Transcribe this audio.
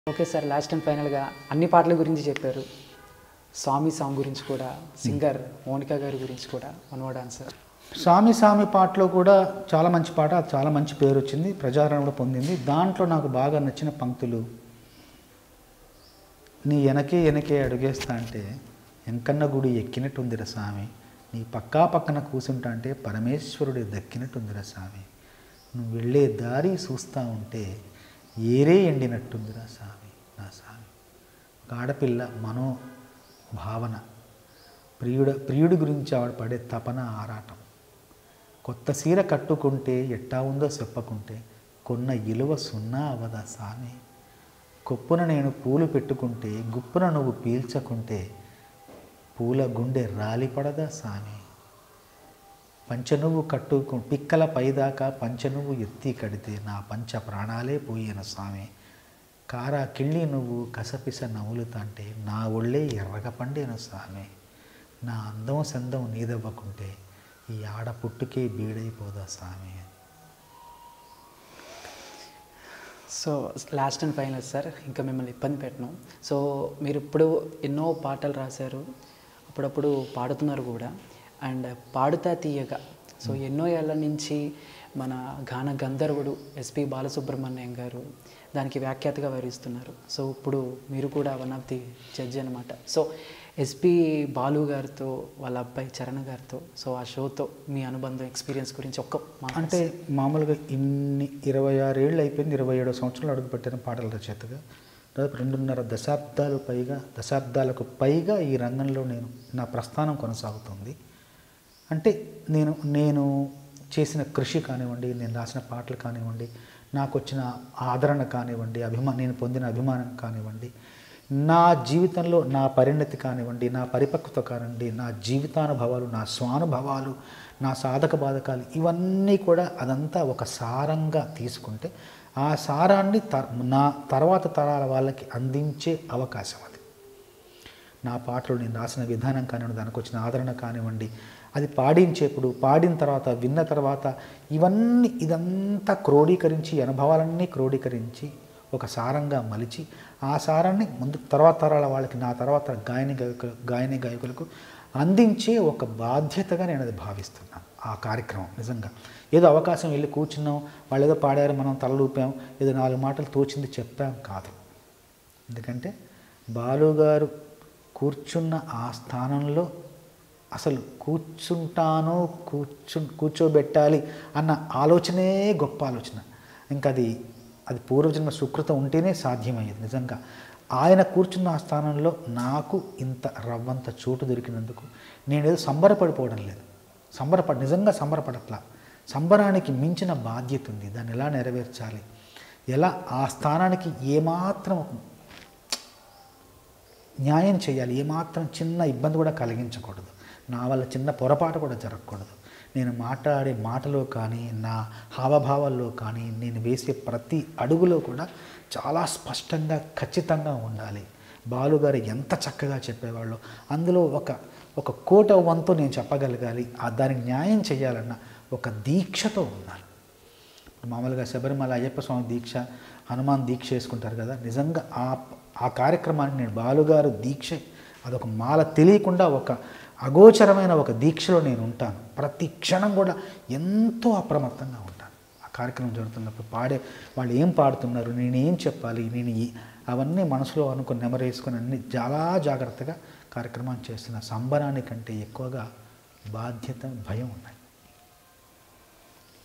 Okay sir, last and ఫైనల్గా అన్ని పాటల గురించి చెప్పారు. స్వామి సాంగ్ గురించి కూడా, సింగర్ మోనికా గారి గురించి కూడా వన్ వర్డ్ ఆన్సర్. స్వామి సామి పాటలో కూడా చాలా మంచి పాట, చాలా మంచి పేరు వచ్చింది, ప్రజాదరణ కూడా పొందింది. దాంట్లో నాకు బాగా నచ్చిన పంక్తులు, నీ వెనకే అడుగేస్తా అంటే ఎంకన్న గుడి ఎక్కినట్టుందిరా స్వామి, నీ పక్కన కూర్చుంటా అంటే పరమేశ్వరుడు దక్కినట్టుందిరా స్వామి, నువ్వు వెళ్ళే దారి చూస్తూ ఉంటే ఏరే ఎండినట్టుందిరా స్వామి నా స్వామి. ఒక ఆడపిల్ల మనోభావన, ప్రియుడి గురించి ఆవిడ పడే తపన, ఆరాటం, కొత్త సీర కట్టుకుంటే ఎట్టా ఉందో చెప్పకుంటే కొన్న ఇలువ సున్నా అవదా స్వామి, కొప్పున నేను పూలు పెట్టుకుంటే గుప్పున నువ్వు పీల్చకుంటే పూల గుండె రాలిపడదా స్వామి, పంచనువ్వు పిక్కల పైదాకా పంచనువ్వు ఎత్తి కడితే నా పంచ ప్రాణాలే పోయిన స్వామి, కారా కిళ్ళి నువ్వు కసపిస నవ్వులుతాంటే నా ఒళ్ళే ఎర్రగ పండిన స్వామి, నా అందం సందం నీదవ్వకుంటే ఈ ఆడ పుట్టుకే బీడైపోదా స్వామి. So last and final sir, ఇంకా మిమ్మల్ని ఇబ్బంది పెట్టను. సో మీరు ఇప్పుడు ఎన్నో పాటలు రాశారు, అప్పుడప్పుడు పాడుతున్నారు కూడా, అండ్ పాడుతా తీయగా సో ఎన్నో ఏళ్ళ నుంచి మన గాన గంధర్వుడు ఎస్పి బాలసుబ్రహ్మణ్యం గారు దానికి వ్యాఖ్యాతగా వివరిస్తున్నారు. సో ఇప్పుడు మీరు కూడా వన్ ఆఫ్ ది జడ్జి అనమాట. సో ఎస్పి బాలు గారితో, వాళ్ళ అబ్బాయి చరణ్ గారితో, సో ఆ షోతో మీ అనుబంధం, ఎక్స్పీరియన్స్ గురించి అంటే మామూలుగా ఇన్ని 26 ఏళ్ళు అయిపోయింది, 27వ సంవత్సరంలో అడుగుపెట్టిన పాటల రచయితగా దాదాపు 2.5 దశాబ్దాలకు పైగా ఈ రంగంలో నా ప్రస్థానం కొనసాగుతుంది. అంటే నేను చేసిన కృషి కానివ్వండి, నేను రాసిన పాటలు కానివ్వండి, నాకు వచ్చిన ఆదరణ కానివ్వండి, నేను పొందిన అభిమానం కానివ్వండి, నా జీవితంలో నా పరిణతి కానివ్వండి, నా పరిపక్వత కానివ్వండి, నా జీవితానుభవాలు, నా స్వానుభవాలు, నా సాధక బాధకాలు, ఇవన్నీ కూడా అదంతా ఒక సారంగా తీసుకుంటే ఆ సారాన్ని నా తర్వాత తరాల వాళ్ళకి అందించే అవకాశం అది. నా పాటలు నేను రాసిన విధానం కానివ్వండి, దానికి వచ్చిన ఆదరణ కానివ్వండి, అది పాడించేప్పుడు, పాడిన తర్వాత, విన్న తర్వాత ఇదంతా క్రోడీకరించి, అనుభవాలన్నీ క్రోడీకరించి ఒక సారంగా మలిచి ఆ సారాన్ని ముందు తర్వాత తరాల వాళ్ళకి, నా తర్వాత గాయని గాయకులకు అందించే ఒక బాధ్యతగా నేను అది భావిస్తున్నాను. ఆ కార్యక్రమం నిజంగా ఏదో అవకాశం వెళ్ళి కూర్చున్నాం, వాళ్ళు ఏదో పాడారు, మనం తలలూపాం, ఏదో 4 మాటలు తోచింది చెప్పాం కాదు. ఎందుకంటే బాలుగారు కూర్చున్న ఆ స్థానంలో అసలు కూర్చోబెట్టాలి అన్న ఆలోచనే గొప్ప ఆలోచన. ఇంకా అది పూర్వజన్మ సుకృతం ఉంటేనే సాధ్యమయ్యేది. నిజంగా ఆయన కూర్చున్న ఆ స్థానంలో నాకు ఇంత రవ్వంత చోటు దొరికినందుకు నేనేదో సంబరపడిపోవడం లేదు, నిజంగా సంబరపడట్లా. సంబరానికి మించిన బాధ్యత ఉంది, దాన్ని ఎలా నెరవేర్చాలి, ఎలా ఆ స్థానానికి ఏమాత్రం న్యాయం చేయాలి, ఏమాత్రం చిన్న ఇబ్బంది కూడా కలిగించకూడదు, నా వల్ల చిన్న పొరపాటు కూడా జరగకూడదు. నేను మాట్లాడే మాటలో కానీ, నా హావభావాల్లో కానీ, నేను వేసే ప్రతి అడుగులో కూడా చాలా స్పష్టంగా, ఖచ్చితంగా ఉండాలి. బాలుగారు ఎంత చక్కగా చెప్పేవాళ్ళు, అందులో ఒక కోట వంతు నేను చెప్పగలగాలి, దానికి న్యాయం చేయాలన్న ఒక దీక్షతో ఉన్నాను. మామూలుగా శబరిమల అయ్యప్ప స్వామి దీక్ష, హనుమాన్ దీక్ష చేసుకుంటారు కదా, నిజంగా ఆ కార్యక్రమాన్ని నేను బాలుగారు దీక్ష, అదొక మాల తెలియకుండా ఒక అగోచరమైన ఒక దీక్షలో నేను ఉంటాను. ప్రతి క్షణం కూడా ఎంతో అప్రమత్తంగా ఉంటాను. ఆ కార్యక్రమం జరుగుతున్నప్పుడు వాళ్ళు ఏం పాడుతున్నారు, నేనేం చెప్పాలి, అవన్నీ మనసులో అనుకుని నెమరేసుకొని అన్ని చాలా జాగ్రత్తగా కార్యక్రమాన్ని చేస్తున్న. సంబరానికంటే ఎక్కువగా బాధ్యత, భయం ఉన్నాయి.